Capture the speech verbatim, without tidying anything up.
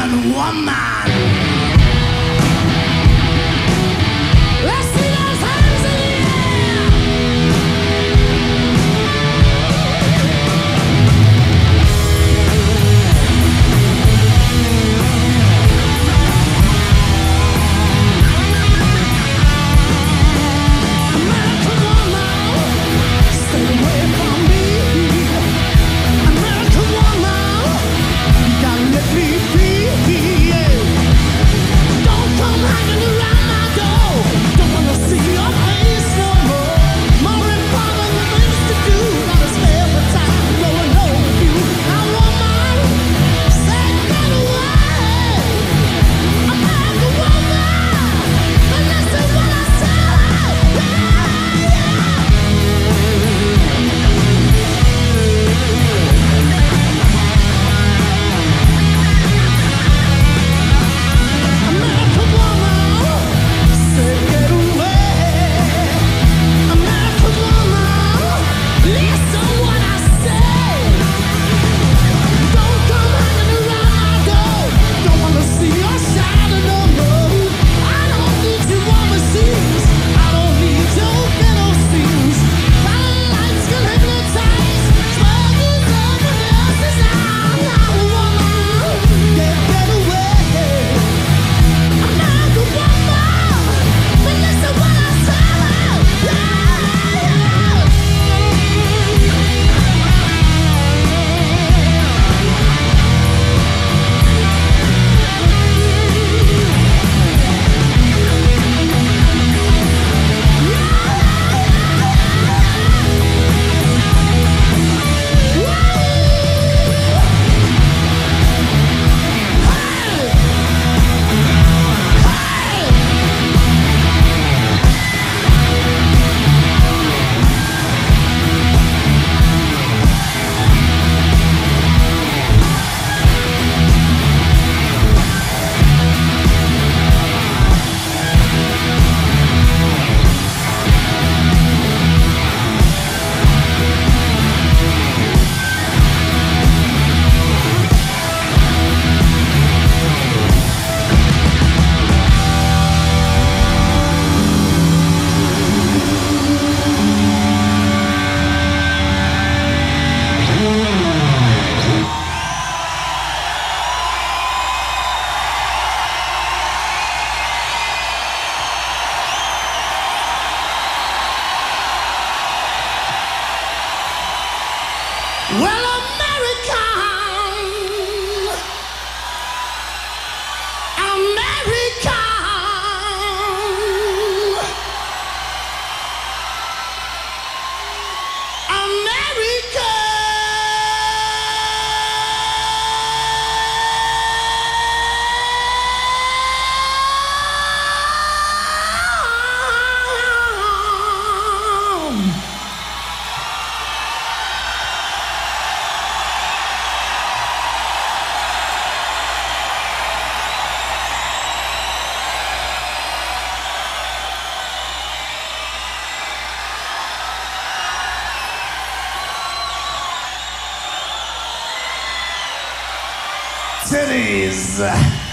American woman. Let's see those hands in the air. American woman, stay away from me. American woman, you gotta let me be. Don't come hanging around my door. Don't wanna see your face no more. More important things to do. Gotta spend the time growing old with you. I want mine. Say get away. American woman, and listen what I say. American woman, say get away. American woman, listen what I say. Don't come hanging around my door. Don't wanna see your shadow no more. I don't need you overseas. I don't need your ghetto scenes. Fire lights can hypnotize. Smoking someone else's eyes. I'm a woman, get get away. American woman, but listen what I say. Well, American, American, American. Titties.